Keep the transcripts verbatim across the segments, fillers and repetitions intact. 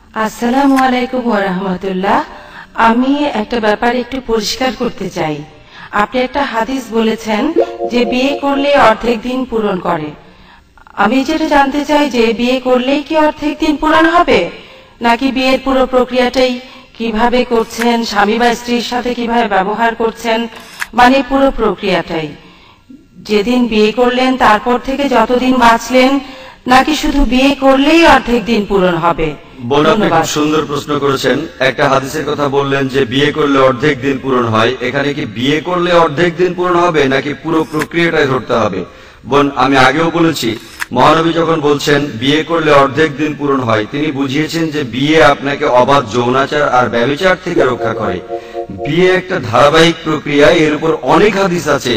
আসসালামু আলাইকুম ওয়া রাহমাতুল্লাহ। আমি একটা ব্যাপার একটু পরিষ্কার করতে চাই। আপনি একটা হাদিস বলেছেন যে বিয়ে করলে অর্ধেক দিন পূরণ করে। আমি যেটা জানতে চাই যে বিয়ে করলেই কি অর্ধেক দিন পূরণ হবে, নাকি বিয়ের পুরো প্রক্রিয়াটাই কিভাবে করছেন, স্বামী বা স্ত্রীর সাথে কিভাবে ব্যবহার করছেন, মানে পুরো প্রক্রিয়াটাই, যেদিন বিয়ে করলেন তারপর থেকে যতদিন বাঁচলেন, নাকি শুধু বিয়ে করলেই অর্ধেক দিন পূরণ হবে? বোন, আপনি খুব সুন্দর প্রশ্ন করেছেন। একটা হাদিসের কথা বললেন যে বিয়ে করলে অর্ধেক দিন পূরণ হয়। এখানে কি বিয়ে করলে অর্ধেক দিন পূরণ হবে নাকি পুরো প্রক্রিয়াটাই ধরতে হবে? বোন, আমি আগেও বলেছি, মহানবী যখন বলছেন বিয়ে করলে অর্ধেক দিন পূরণ হয়, তিনি বুঝিয়েছেন যে বিয়ে আপনাকে অবাধ যৌনাচার আর ব্যভিচার থেকে রক্ষা করে। বিয়ে একটা ধারাবাহিক প্রক্রিয়া, এর উপর অনেক হাদিস আছে।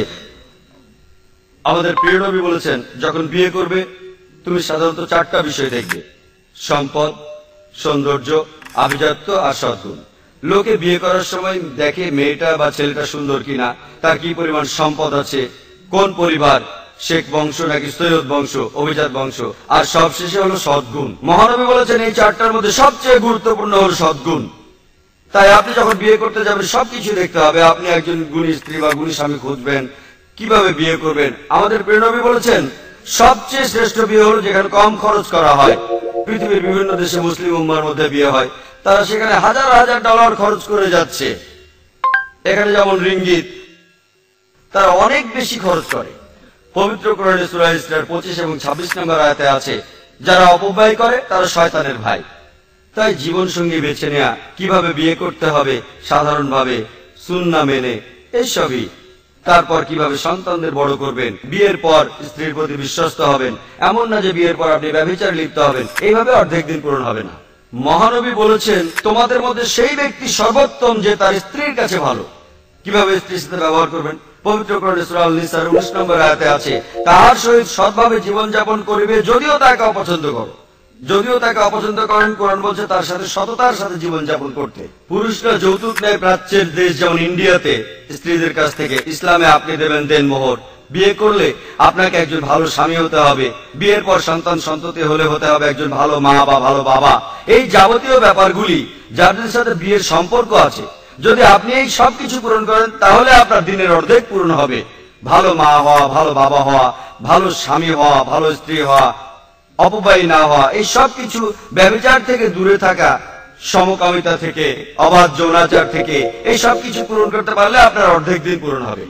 আমাদের প্রিয় নবী বলেছেন, যখন বিয়ে করবে তুমি সাধারণত চারটা বিষয় দেখবে: সম্পদ, সৌন্দর্য, আভিজাত্য আর সদ্গুণ। লোকে বিয়ে করার সময় দেখে মেয়েটা বা ছেলেটা সুন্দর কিনা, তার কি পরিমাণ সম্পদ আছে, কোন পরিবার, শেখ বংশ নাকি সৈয়দ বংশ, অভিজাত বংশ, আর সবশেষে হলো সদ্গুণ। মহানবী বলেছেন এই চারটার মধ্যে সবচেয়ে গুরুত্বপূর্ণ হলো সদ্গুণ। তাই আপনি যখন বিয়ে করতে যাবেন সবকিছু দেখতে হবে। আপনি একজন গুণী স্ত্রী বা গুণী স্বামী খুঁজবেন, কিভাবে বিয়ে করবেন। আমাদের প্রিয় নবী বলেছেন সবচেয়ে শ্রেষ্ঠ বিয়ে হলো যেখানে কম খরচ করা হয়। পৃথিবীর বিভিন্ন দেশে মুসলিম উম্মার মধ্যে বিয়ে হয়, তারা সেখানে হাজার হাজার ডলার খরচ করে যাচ্ছে। এখানে যেমন রিঙ্গিত, তারা অনেক বেশি খরচ করে। পবিত্র কোরআনে সূরা ইসরার পঁচিশ এবং ছাব্বিশ নম্বর আয়াতে আছে, যারা অপব্যয় করে তারা শয়তানের ভাই। তাই জীবন সঙ্গী বেছে নেওয়া, কিভাবে বিয়ে করতে হবে সাধারণভাবে, সুন্নাহ মেনে, এইসবই। তারপর কিভাবে সন্তানদের বড় করবেন, বিয়ের পর স্ত্রীর প্রতি বিশ্বস্ত হবেন, এমন না যে বিয়ের পর আপনি ব্যভিচারে লিপ্ত হবেন। এইভাবে অর্ধেক দিন পূরণ হবে না। মহানবী বলেছেন তোমাদের মধ্যে সেই ব্যক্তি সর্বোত্তম যে তার স্ত্রীর কাছে ভালো। কিভাবে স্ত্রীর সাথে ব্যবহার করবেন, পবিত্র কোরআনে সূরা আন-নিসার উনিশ নম্বর আয়াতে আছে, তাহার সহিত সৎভাবে জীবনযাপন করিবে যদিও তাকে অপছন্দ করো। যদিও তাকে অপছন্দ করেন, কোরআন বলছে তার সাথে সততার সাথে জীবনযাপন করতে। পুরুষরা যৌতুক নেয় প্রাচ্যের দেশ যেমন ইন্ডিয়াতে স্ত্রীদের কাছ থেকে, ইসলামে আপনি দেবেন দেনমোহর। বিয়ে করলে আপনাকে একজন ভালো স্বামী হতে হবে, বিয়ের পর সন্তান সন্ততি হলে হতে হবে একজন ভালো মা বা ভালো বাবা। এই যাবতীয় ব্যাপারগুলি যাদের সাথে বিয়ের সম্পর্ক আছে, যদি আপনি এই সব কিছু পূরণ করেন তাহলে আপনার দিনের অর্ধেক পূরণ হবে। ভালো মা হওয়া, ভালো বাবা হওয়া, ভালো স্বামী হওয়া, ভালো স্ত্রী হওয়া, অপব্যয়ী না হওয়া, এই সব কিছু, ব্যভিচার থেকে দূরে থাকা, সমকামিতা থেকে, অবাধ যৌনাচার থেকে, এই সব কিছু পূরণ করতে পারলে আপনার অর্ধেক দিন পূরণ হবে।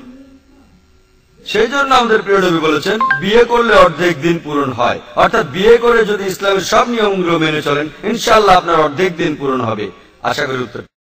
সেই জন্য আমাদের প্রিয় নবী বলেছেন বিয়ে করলে অর্ধেক দিন পূরণ হয়। অর্থাৎ বিয়ে করে যদি ইসলামের সব নিয়মগুলো মেনে চলেন, ইনশাআল্লাহ আপনার অর্ধেক দিন পূরণ হবে। আশা করি উত্তর